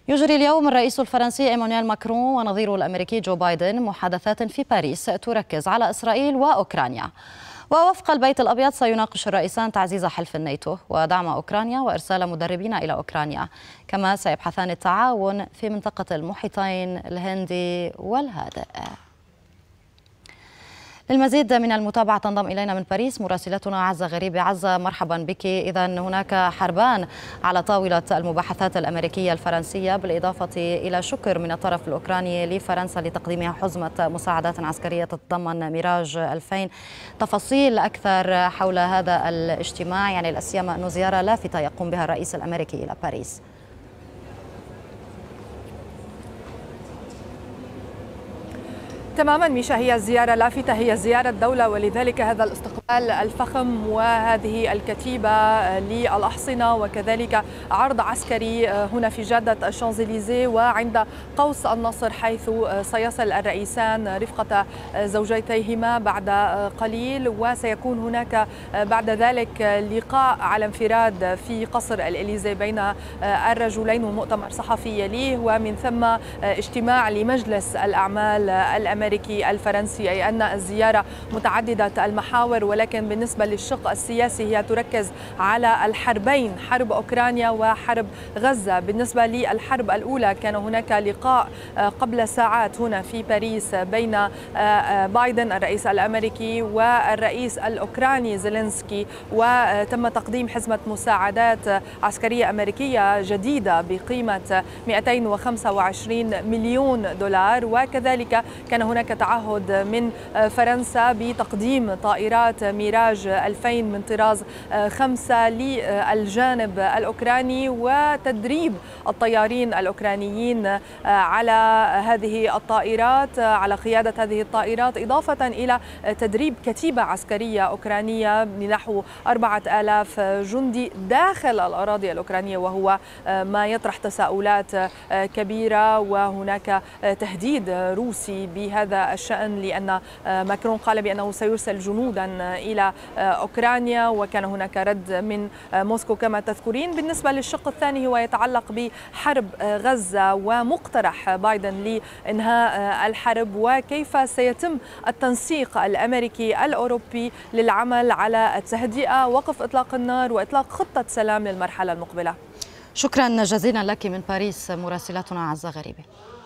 يجري اليوم الرئيس الفرنسي إيمانويل ماكرون ونظيره الأمريكي جو بايدن محادثات في باريس تركز على إسرائيل وأوكرانيا. ووفق البيت الأبيض سيناقش الرئيسان تعزيز حلف الناتو ودعم أوكرانيا وإرسال مدربين إلى أوكرانيا، كما سيبحثان التعاون في منطقة المحيطين الهندي والهادئ. للمزيد من المتابعة تنضم إلينا من باريس مراسلتنا عزة غريبة. عزة، مرحبا بك. إذا هناك حربان على طاولة المباحثات الأمريكية الفرنسية، بالإضافة إلى شكر من الطرف الأوكراني لفرنسا لتقديمها حزمة مساعدات عسكرية تتضمن ميراج 2000. تفاصيل أكثر حول هذا الاجتماع، يعني لا سيما أنه زيارة لافتة يقوم بها الرئيس الأمريكي إلى باريس. تماما ميشا، هي زيارة لافتة، هي زيارة دولة، ولذلك هذا الاستقبال الفخم وهذه الكتيبة للأحصنة وكذلك عرض عسكري هنا في جادة الشانزليزيه وعند قوس النصر، حيث سيصل الرئيسان رفقة زوجتيهما بعد قليل، وسيكون هناك بعد ذلك لقاء على انفراد في قصر الإليزي بين الرجلين ومؤتمر صحفي يليه، ومن ثم اجتماع لمجلس الأعمال الأمريكي الفرنسي، أي أن الزيارة متعددة المحاور، ولكن بالنسبة للشق السياسي هي تركز على الحربين، حرب أوكرانيا وحرب غزة. بالنسبة للحرب الأولى كان هناك لقاء قبل ساعات هنا في باريس بين بايدن الرئيس الأمريكي والرئيس الأوكراني زيلينسكي، وتم تقديم حزمة مساعدات عسكرية أمريكية جديدة بقيمة 225 مليون دولار، وكذلك كان هناك تعهد من فرنسا بتقديم طائرات ميراج 2000 من طراز 5 للجانب الأوكراني، وتدريب الطيارين الأوكرانيين على هذه الطائرات، على قيادة هذه الطائرات، إضافة إلى تدريب كتيبة عسكرية أوكرانية لنحو 4000 جندي داخل الأراضي الأوكرانية، وهو ما يطرح تساؤلات كبيرة، وهناك تهديد روسي بهذا الشأن، لأن ماكرون قال بأنه سيرسل جنودا إلى أوكرانيا، وكان هناك رد من موسكو كما تذكرين. بالنسبة للشق الثاني هو يتعلق بحرب غزة ومقترح بايدن لإنهاء الحرب، وكيف سيتم التنسيق الأمريكي الأوروبي للعمل على التهدئة، وقف إطلاق النار، وإطلاق خطة سلام للمرحلة المقبلة. شكرا جزيلا لك من باريس مراسلتنا عزة غريبة.